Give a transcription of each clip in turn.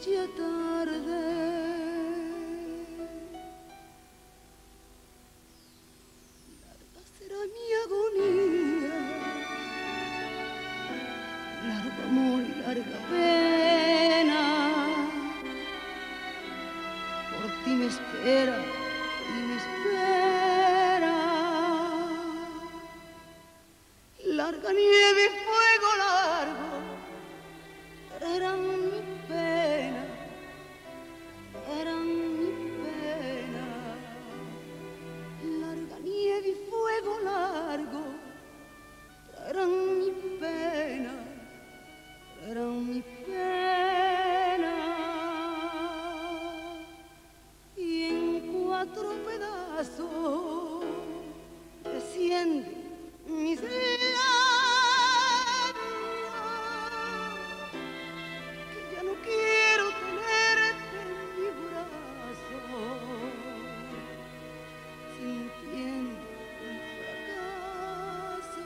ya tarde. Larga será mi agonía, largo amor y larga pena. Por ti me espera y me espera. Larga nieve y fuego largo traerán mi pena, traerán mi pena. Larga nieve y fuego largo traerán mi pena, traerán mi pena. Y en 4 pedazos desciende mis labios, que ya no quiero tenerte en mi brazo, sintiendo un fracaso.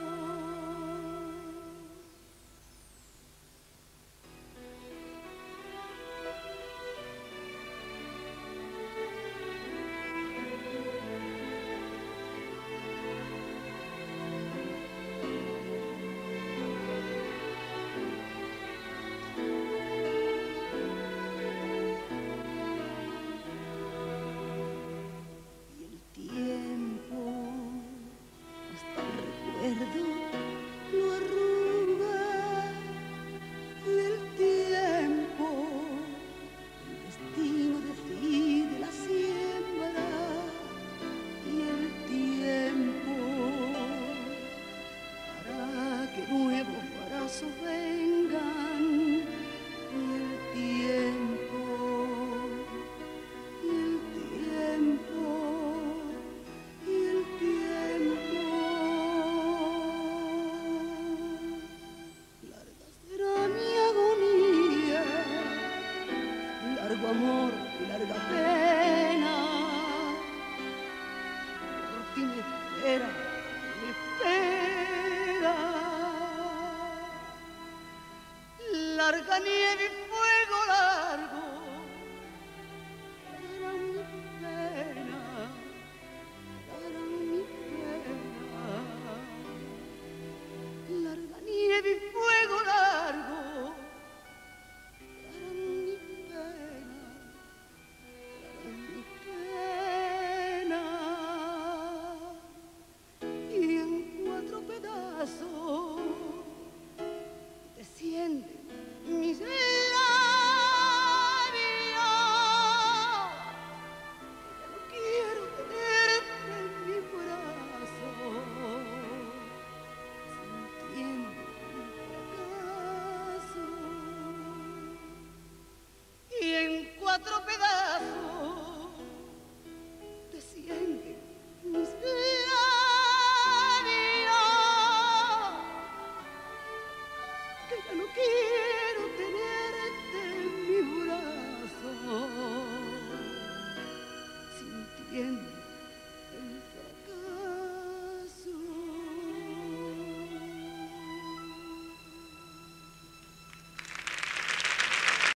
Lo arruga, y el tiempo, el destino decide la siembra, y el tiempo hará que nuevos brazos vengan, y el tiempo, y el tiempo, y el tiempo. Largo amor y larga pena, por ti me espera, me espera. Larga nieve